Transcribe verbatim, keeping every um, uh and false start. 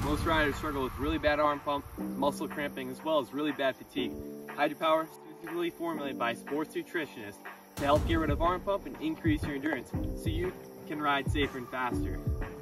Most riders struggle with really bad arm pump, muscle cramping, as well as really bad fatigue. Hydropower is specifically formulated by sports nutritionists to help get rid of arm pump and increase your endurance so you can ride safer and faster.